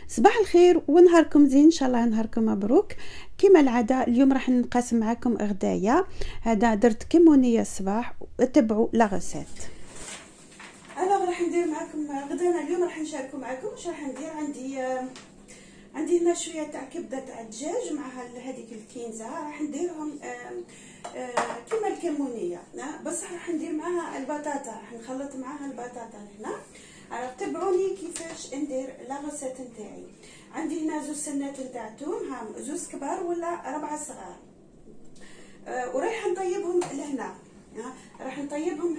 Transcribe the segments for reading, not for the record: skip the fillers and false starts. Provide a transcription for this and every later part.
صباح الخير ونهاركم زين ان شاء الله، نهاركم مبروك. كما العاده اليوم راح نقاسم معكم غدايا. هذا درت كمونيه الصباح، اتبعوا لا غوسيت. انا راح ندير معكم غدانا اليوم، راح نشاركوا معكم واش راح ندير. عندي هنا شويه تاع كبده تاع الدجاج مع هذيك الكينزه، راح نديرهم كما الكمونيه، بس راح ندير معاها البطاطا، راح نخلط معاها البطاطا هنا. تبعوني كيفاش ندير لا غوسيت نتاعي. عندي هنا زوج سنات نتاع توم، زوج كبار ولا 4 صغار، ورايحه نطيبهم لهنا. راح نطيبهم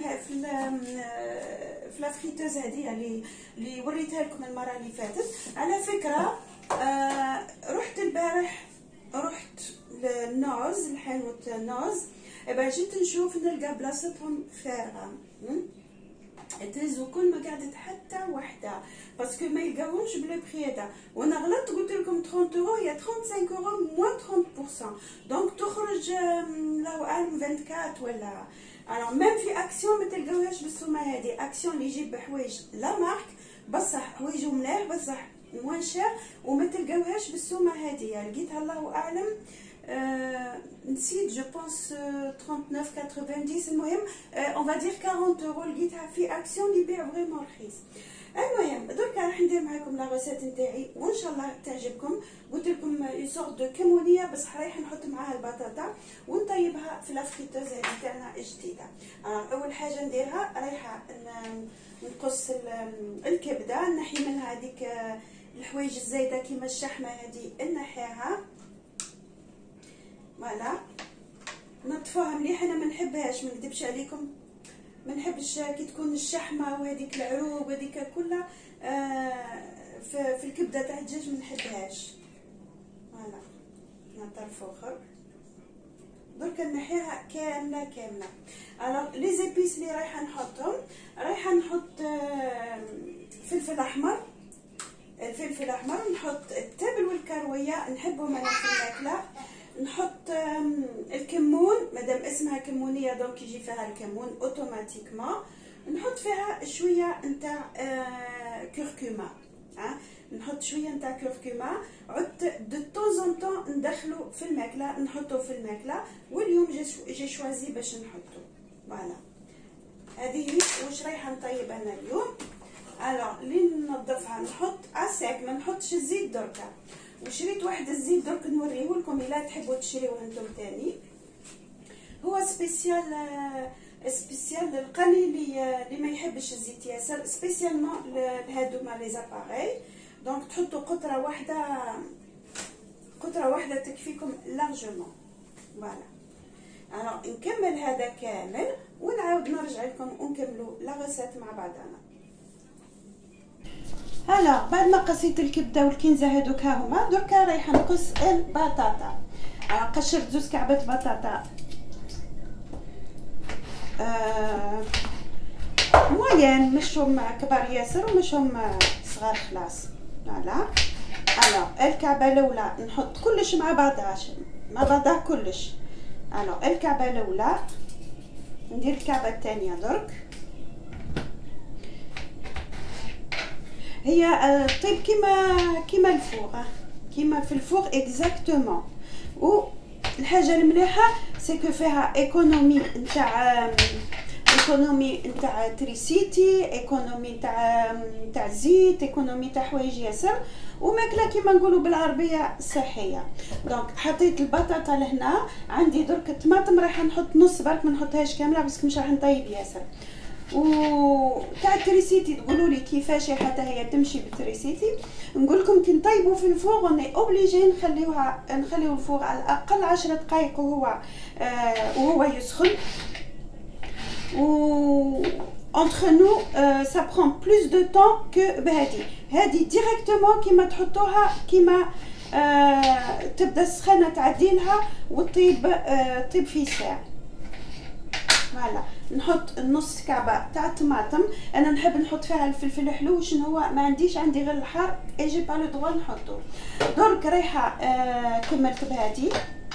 في لافريتوز هذه اللي وريتها لكم المره اللي فاتت. على فكره رحت البارح، رحت للنوز، الحانوت نوز، جيت نشوف نلقى بلاصتهم فارغه، تهزو كل ما قعدت حتى وحده، باسكو ما يلقاوهمش بلو بري هذا. وانا غلطت قلت لكم 30 اورو، هي 35 اورو موان 30%، دونك تخرج لو اعلم 24 ولا. الوغ ميم في اكسيون ما تلقاوهاش بالسومه هذه، اكسيون اللي يجيب بحوايج لا مارك بصح حوايجو ملاح بصح موان شير، وما تلقاوهاش بالسومه هذه. لقيتها الله اعلم نسيت، جو بونس 39.90، المهم اون فادير 40 اورو لقيتها في اكسيون اللي يبيع فريمون رخيص. المهم دركا راح ندير معكم لا غوسيت نتاعي وان شاء الله تعجبكم. قلت لكم اون سورت دو كمونيه، بس رايحه نحط معاها البطاطا ونطيبها في لافريتوز هذه تاعنا الجديده. اول حاجه نديرها رايحه نقص الكبده، نحي منها هذيك الحوايج الزايده كيما الشحمه هذه، نحيها فوالا، نطفوها مليح. انا ما نحبهاش، ما نكذبش عليكم، ما نحبش كي تكون الشحمه وهذيك العروق وهذيك كلها في الكبده تاع الدجاج، ما نحبهاش. فوالا طرف اخر دركا نحيها كامله. الوغ لي زيبيس اللي رايحه نحطهم، رايحه نحط فلفل احمر، الفلفل الاحمر، نحط التبل والكرويه نحبهم انا في الماكله، نحط الكمون مادام اسمها كمونيه دونك يجي فيها الكمون اوتوماتيكمون، نحط فيها شويه نتاع كركما، نحط شويه نتاع كركما، عدت دو طون زون طون ندخلو في الماكله، نحطو في الماكله. واليوم جي شوازي باش نحطو. فوالا هذه واش رايحه نطيب انا اليوم. الوغ اللي ننظفها نحط اساك، ما نحطش الزيت دركا، وشريت واحد الزيت درك نوريه لكم الا تحبوا تشريوه انتم تاني. هو سبيسيال للقلي اللي ما يحبش الزيت ياسر، سبيسيالمون لهادو مع لي زاباري. دونك تحطوا قطره واحده تكفيكم لارجمون. فوالا الوغ نكمل هذا كامل ونعاود نرجع لكم ونكملوا لا غوسيت مع بعضنا. هلا بعد ما قصيت الكبده والكنزه هذوك ها هما، دركا رايحه نقص البطاطا. قشرت زوج كعبات بطاطا موين، مشهم كبار ياسر ومشهم صغار خلاص. فوالا الكعبه الاولى نحط كلش مع بعضها كلش. الكعبه الاولى ندير الكعبه الثانيه درك، هي طيب كيما الفوغ، كيما في الفوغ اكزاكتومون. والحاجه المليحه سكو فيها ايكونومي نتاع تريسيتي، ايكونومي نتاع زيت، ايكونومي تاع حوايج ياسر، وماكله كيما نقولوا بالعربيه صحيه. دونك حطيت البطاطا لهنا. عندي درك الطماطم رايحه نحط نص برك، ما نحطهاش كامله بس مش راح نطيب ياسر. وتاع التريسيتي تقولوا لي كيفاش حتى هي تمشي بالتريسيتي. نقول لكم كي نطيبوا في الفوغ اوني اوبليجي نخليو الفوغ على الاقل 10 دقائق وهو يسخن. و entre nous ça prend plus de temps que هذه ديريكتومون كيما تحطوها، كيما تبدا السخانه تعديلها وطيب في ساعه. فوالا نحط نص كعبه تاع الطماطم، انا نحب نحط فيها الفلفل الحلو، شنو هو ما عندي غير الحار، اجي با لو دروا نحطو. درك رايحه كملت بهذه،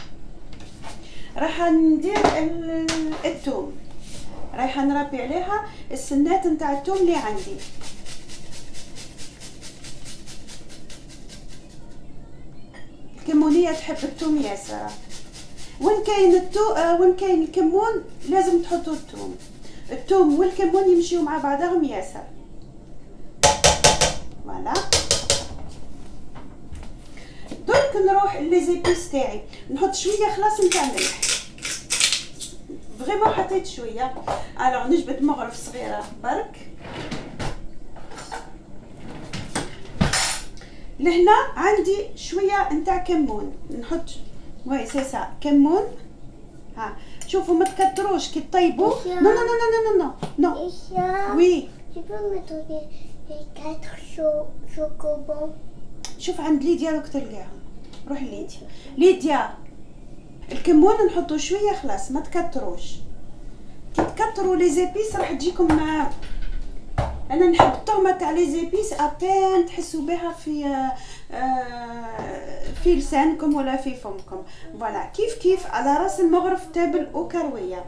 راح ندير الثوم، رايحه نربي عليها السنات نتاع الثوم اللي عندي. كمونيه تحب الثوم ياسر. وين كاين الكمون لازم تحطوا الثوم والكمون يمشيو مع بعضهم ياسر. فوالا درك نروح لي زيبيس تاعي، نحط شويه خلاص نتاع ملح، فريمون حطيت شويه. الوغ نجبد مغرف صغيره برك. لهنا عندي شويه نتاع كمون، نحط وي سي سا كمون. ها شوفوا ما تكتروش كي طيبوا. نو نو نو نو نو نو وي Tu peux me donner les 4 chocobons? شوف عند ليديا دوك تلقاهم. روح ليديا الكمون نحطو شويه خلاص ما تكتروش. كي تكتروا لي زيبيس راح تجيكم مع انا نحب الطعمه تاع لي زيبيس ابان تحسوا بها في لسانكم ولا في فمكم. فوالا كيف على راس المغرف تابل وكرويه.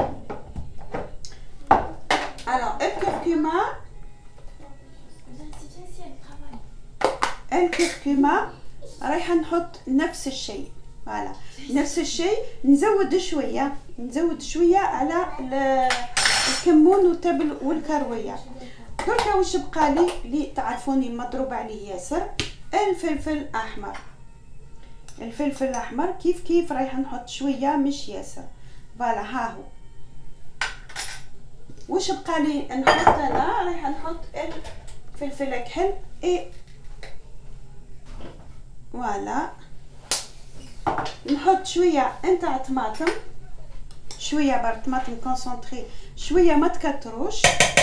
الو الكركمه رايحه نحط نفس الشيء. فوالا نفس الشيء. نزود شويه على الكمون والتبل والكرويه. دركا واش بقى لي اللي تعرفوني مضروب عليه ياسر الفلفل الاحمر. كيف رايحه نحط شويه مش ياسر. فوالا ها هو واش بقى لي نحط. انا رايحه نحط الفلفل الكحل فوالا نحط شويه نتاع طماطم، شويه برك طماطم كونسونطري، شويه ما تكتروش.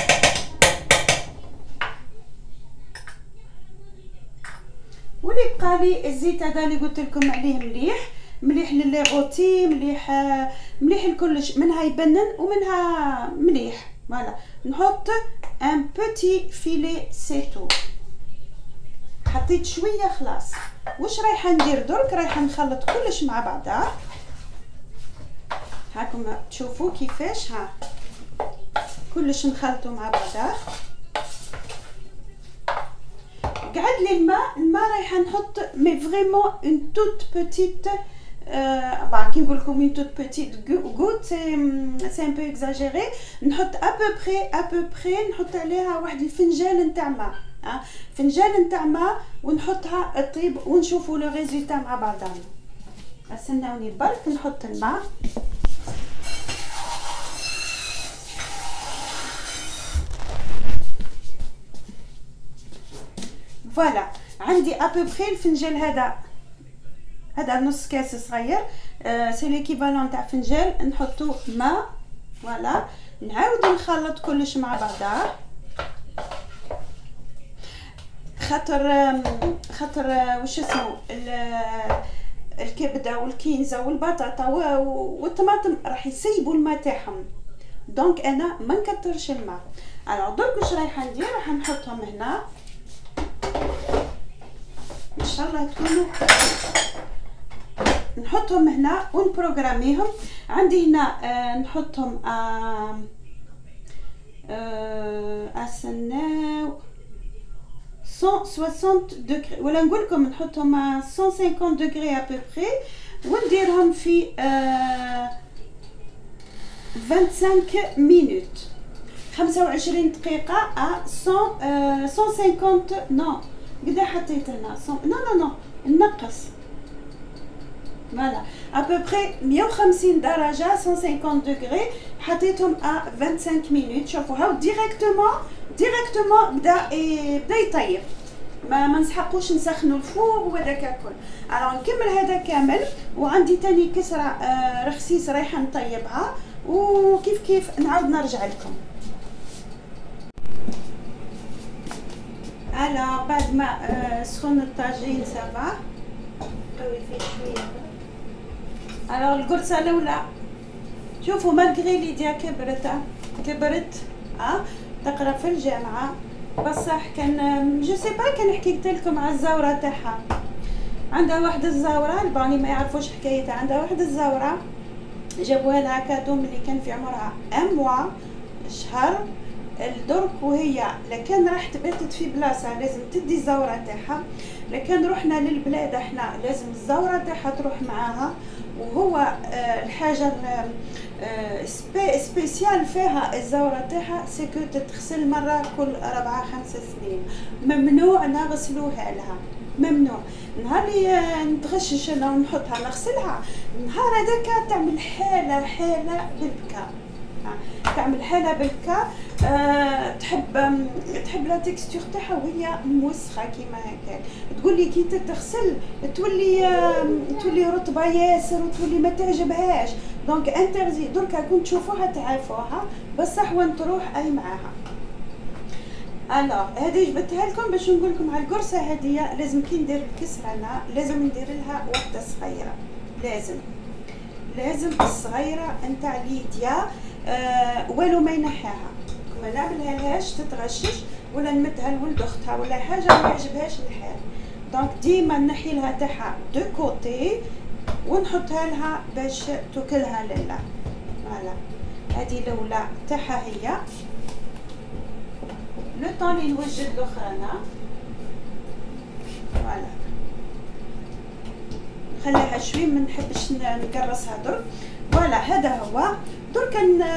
واللي بقى لي الزيت هذا اللي قلت لكم عليه مليح للي غوتي، مليح لكلش، منها يبنن ومنها مليح. فوالا نحط ان بوتي فيلي سيتو. حطيت شويه خلاص. واش رايحه ندير درك؟ رايحه نخلط كلش مع بعضها. هاكم تشوفوا كيفاش ها كلش نخلطوا مع بعضها. قعد لي الماء رايحه نحط مي فريمون اون توت بوتيت كي نقول لكم اون توت بوتيت غوت سي ان بو اكزاجيري. نحط ابوبري نحط عليها واحد الفنجان نتاع ماء. فنجان نتاع ماء ونحطها تطيب ونشوفوا لو ريزولتا مع بعضنا. استناوني برك نحط الماء. فوالا عندي ابوبري الفنجان هذا نص كاس صغير، سي ليكيفالون تاع فنجان نحطو ماء. فوالا نعاود نخلط كلش مع بعضها. خاطر واش اسمو الكبده والكينزه والبطاطا والطماطم راح يسيبوا الماء تاعهم، دونك انا ما نكترش الماء. الوغ درك واش رايحه ندير؟ راح نحطهم هنا ان شاء الله تكونوا نحطهم هنا ونبروغراميهم. عندي هنا نحطهم استناو 160 دوغري، ولا نقول لكم نحطهم 150 دوغري ابوبري، ونديرهم في 25 مينوت 25 دقيقه 150 نو قدا حطيت هنا نو نقص. فوالا ابوبري 150 درجه 150 دوغري حطيتهم 25 مينوت. شوفوا هاو ديريكتومون بدا يطيب، ما نسحقوش نسخنوا الفور وهذاك الكل. الوغ نكمل هذا كامل. وعندي تاني كسره رخسيس رايحه نطيبها، وكيف نعاود نرجع لكم. بعد ما سخن الطاجين سافا قوي فيه شويه. القرصه الاولى شوفوا مالغري ليديا كبرت تقرا في الجامعه، بصح كان جو سي با كان حكيت لكم على الزوره تاعها. عندها واحده الزوره الباني ما يعرفوش حكايتها. عندها واحده الزوره جابوها لها كادو ملي كان في عمرها 1 موا شهر، الدرك وهي لكان راح تباتت في بلاصه لازم تدي الزوره تاعها، لكن رحنا للبلاد احنا لازم الزوره تاعها تروح معاها. وهو الحاجه سبيسيال فيها الزوره تاعها سكو تتغسل مره كل 4-5 سنين، ممنوع نغسلوها لها، ممنوع. نهار اللي نتغشش انا ونحطها نغسلها، نهار هذاك تعمل حاله بالبكا، تعمل حاله بالكا. تحب لا تكستور تاعها وهي موسخه كيما هكا، تقول لي كي تتغسل تولي رطبه ياسر وتولي ما تعجبهاش. دونك انترزي دركا كنت تشوفوها تعرفوها بصح وين تروح اي معاها. الوغ هذه جبتها لكم باش نقول لكم على القرصه هذه. لازم كي ندير الكسره انا لازم ندير لها وحده صغيره، لازم الصغيره نتاع ليديا والو ما ينحاها، ما نعملها لهاش تتغشش ولا نمدها لولد اختها ولا حاجه ما يعجبهاش الحال. دونك ديما نحي لها تاعها دو كوتي ونحطها لها باش توكلها لله. فوالا هذه الاولى تاعها هي. لو طون اللي نوجد الاخرى فوالا نخليها شوي، ما نحبش نقرصها درك. فوالا هذا هو. درك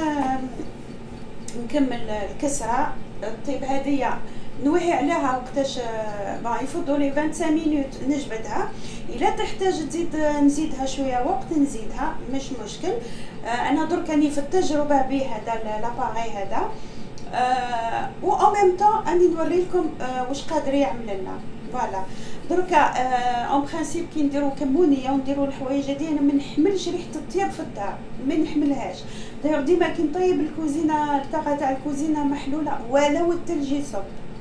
نكمل الكسره. الطيب هذه نوهي عليها وقتاش يفضوا لي 25 مينوت نجبدها. الا تحتاج تزيد نزيدها شويه وقت نزيدها مش مشكل. انا درك راني في التجربه به هذا لاباغي هذا، و او ميم طون اني نوري لكم واش قادر يعمل لنا. فوالا دركا اون برانسيب كي نديرو كمونيه ونديرو الحوايج هذه انا ما نحملش ريحه الطياب في الدار، ما نحملهاش. داير ديما كي نطيب الكوزينه الطاقه تاع الكوزينه محلوله ولو الثلج يصب.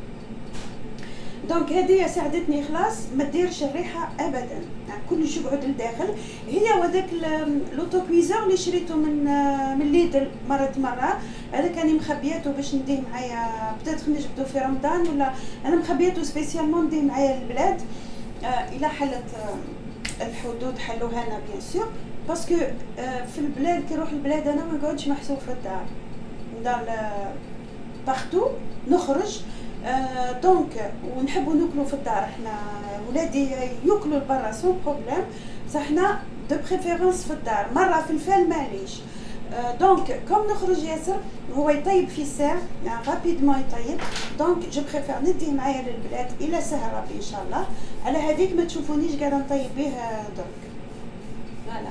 دونك هذه ساعدتني خلاص ما ديرش الريحه ابدا، كلش يقعد لداخل. هي وذاك لوطوكويزور اللي شريته من ليدل مره، هذا كان مخبياته باش نديه معايا بدات نجبدو في رمضان، ولا انا مخبياته سبيسيالمون نديه معايا للبلاد. الى حلت الحدود حلوها انا بيان سور، باسكو في البلاد كي نروح البلاد انا ما نقعدش محسوب في الدار بارتو نخرج. دونك ونحبوا ناكلوا في الدار، احنا ولادي ياكلوا برا سون بروبليم، بصح حنا دو بريفيرونس في الدار. مره في الفال معليش. دونك كوم نخرج ياسر هو يطيب في ساعه رابيدمون يطيب، دونك جو بريفير نديه معايا للبلاد الى سهل ربي ان شاء الله. على هذيك ما تشوفونيش قاعده نطيب به درك. فوالا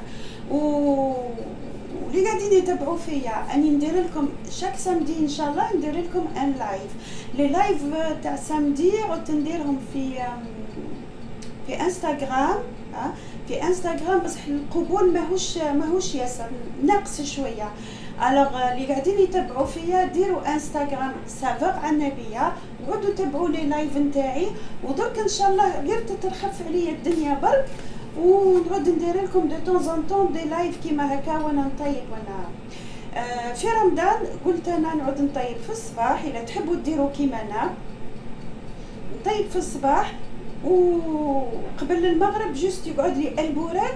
واللي قاعدين يتبعوا فيا اني ندير لكم شاك سامدي ان شاء الله ندير لكم ان لايف. لي لايف تاع سامدي عدت نديرهم في انستغرام. في انستغرام بصح القبول ماهوش ياسر، ناقص شويه. الوغ اللي قاعدين يتبعوا فيا ديروا انستغرام سافور عنبيه وعدوا تبعوا لي لايف نتاعي. ودرك ان شاء الله غير تترخف عليا الدنيا برك ونعود ندير لكم دو طون زون طون دي لايف كيما هكا وانا نطيب. وانا في رمضان قلت انا نعود نطيب في الصباح. الا تحبوا ديروا كيما انا نطيب في الصباح وقبل المغرب جوست يقعد لي البوراك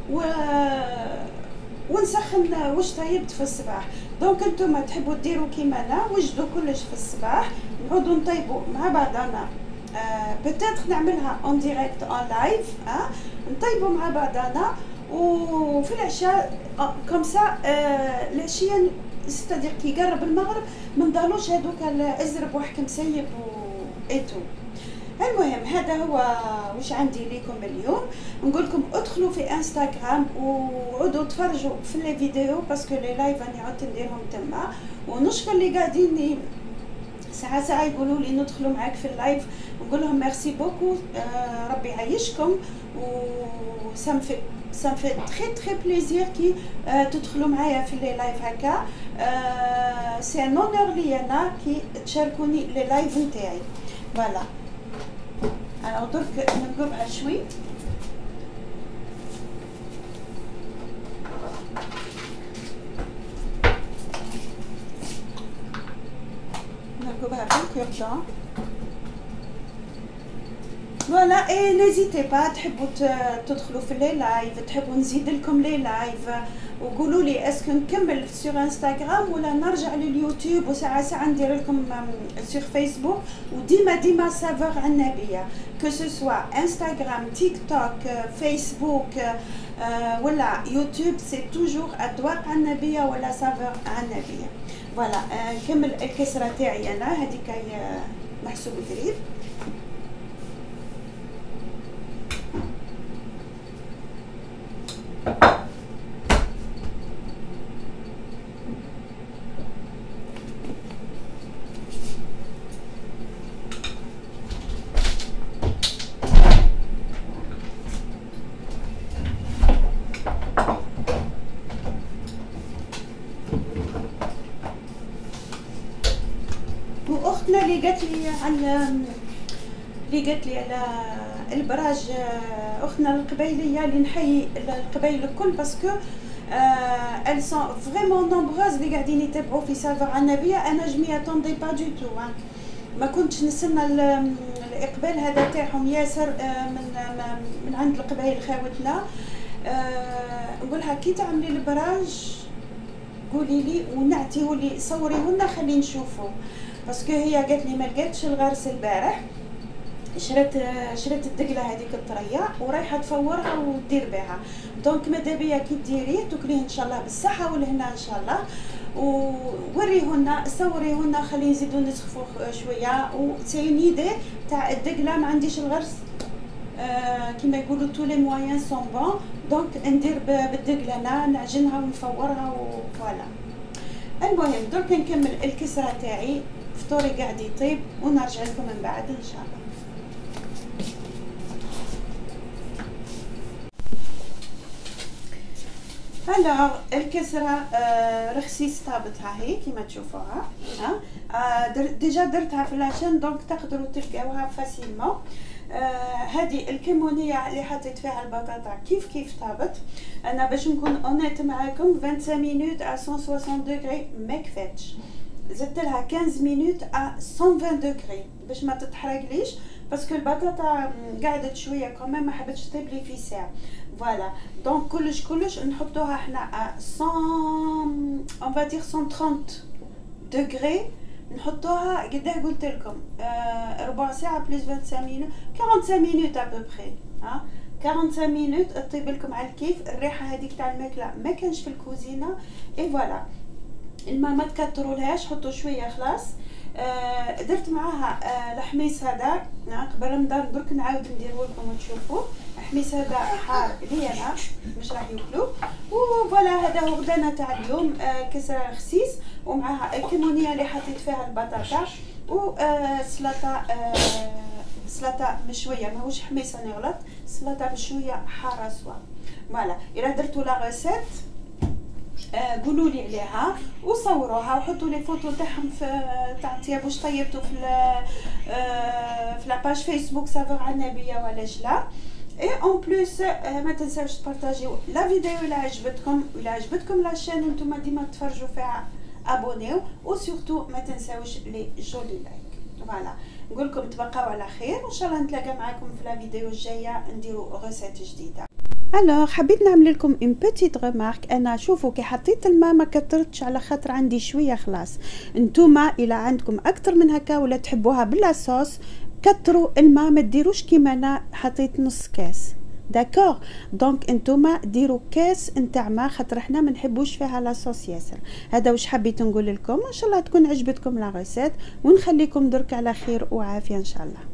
ونسخن واش طيبت في الصباح. دونك انتم تحبوا ديروا كيما انا وجدوا كلش في الصباح نعودوا نطيبوا مع بعضنا. بتاتر نعملها اون ديريكت اون لايف، نطيبوا مع بعضنا. وفي العشاء كوم سا العشيه ستادير كي يقرب المغرب ما نضلوش هذوك الازرب وحكم سيب ايتو. المهم هذا هو واش عندي ليكم اليوم. نقول لكم ادخلوا في انستغرام وعودوا تفرجوا في لي فيديو باسكو لي لايف راني عدت نديرهم تما. ونشكر اللي قاعدين ساعه يقولوا لي ندخلوا معاك في اللايف، نقول لهم ميرسي بوكو. ربي يعيشكم و ça me fait très très plaisir كي تدخلوا معايا في لي لايف هكا. سي ان اونور لي انا كي تشاركوني لي لايف نتاعي. فوالا انا درك نقربها شوي. نقربها بالكردان فوالا. اي نيزيتي با تحبوا تدخلوا في لي لايف، تحبوا نزيد لكم لي لايف، وقولوا لي اسكو نكمل سور انستغرام ولا نرجع لليوتيوب، وساعه ساعه ندير لكم سور فيسبوك. وديما سافور عنابيه، كو سو سوا انستغرام، تيك توك، فيسبوك ولا يوتيوب، سي توجور اذواق عنابيه ولا سافور عنابيه. فوالا نكمل الكسره تاعي انا، هذيك محسوب قريب. واختنا اللي قالت لي على البراج، اختنا القبيليه اللي نحيي القبايل الكل، باسكو elles sont vraiment nombreuses اللي قاعدين يتابعوا في سافور عنابيه. انا جمي اتوندي با دو تو، ما كنتش نستنى الاقبال هذا تاعهم ياسر من عند القبائل خاوتنا. نقولها كي تعملي البراج قولي لي ونعطيه لي، صوريه لنا خلي نشوفه، باسكو هي قالت لي ما لقيتش الغرس البارح، شريت الدقله هذيك الطريه ورايحه تفورها ودير بها. دونك ماذا بيا كي ديريه تاكليه ان شاء الله بالصحه والهنا ان شاء الله، ووريهولنا صوريهولنا، خلي نزيدو نسخفو شويه. وسينيدي تاع الدقله ما عنديش الغرس كيما يقولوا تو لي مويان سون بون، دونك ندير بالدقله انا نعجنها ونفورها وفوالا. المهم درك نكمل الكسره تاعي، فطوري قاعد يطيب ونرجع لكم من بعد ان شاء الله. الوغ الكسره رخصيص طابتها هي كيما تشوفوها، ديجا درتها في لاشين، دونك تقدروا تلقاوها فاسيلمون. هذه الكمونيه اللي حطيت فيها البطاطا كيف طابت. انا باش نكون اونيت معاكم 25 مينوت ا 160 دوغري ما كفاتش، زدت لها 15 مينوت ا 120 دوغري باش ما تتحرقليش، باسكو البطاطا قعدت شويه كمان ما حبتش تطيب لي في ساعه. فوالا دونك كلش نحطوها احنا ا 100 اون فادير 130 دوغري، نحطوها قداه قلت لكم ربع ساعه بلس 25 مينوت 45 مينوت ابوبري. 45 مينوت تطيب لكم على الكيف. الريحه هذيك تاع الماكله ما كانش في الكوزينه. اي فوالا الماء ما تكترولهاش، حطوا شويه خلاص. درت معاها الحميص هذا قبل رمضان، درك نعاود نديرو لكم وتشوفوا. الحميص هذا حار ليا انا مش راح ياكلوه. وفوالا هذا هو غدانا تاع اليوم، كسره رخصيص ومعاها الكمونيه اللي حطيت فيها البطاطا وسلطه، سلطه مشويه ماهوش حميص انا غلط، سلطه مشويه حاره سوا. فوالا الا درتو لا ريسيت قولوا لي عليها وصوروها وحطوا لي فوتو تاعهم في تاع واش طيبتوا في لاباج فيسبوك سافور عنابيه ولا لا. اي اون بليس ما تنساوش تبارطاجيو لا فيديو الا عجبتكم لاشين نتوما ديما تفرجوا فيها، ابونيو وسورتو ما تنساوش لي جولي لايك. فوالا نقول لكم تبقاو على خير، وان شاء الله نتلاقى معكم في لا فيديو الجايه نديرو غوسيت جديده. الوغ حبيت نعمل لكم اون بوتيت ريمارك. انا شوفوا كي حطيت الماء ما كترتش على خاطر عندي شويه خلاص. نتوما الى عندكم اكثر من هكا ولا تحبوها بلا صوص كتروا الماء، ما ديروش كيما انا حطيت نص كاس. داكوغ دونك انتوما ديروا كاس نتاع ماء خاطر حنا ما نحبوش فيها لا صوص ياسر. هذا واش حبيت نقول لكم. ان شاء الله تكون عجبتكم لا ريسيت ونخليكم درك على خير وعافيه ان شاء الله.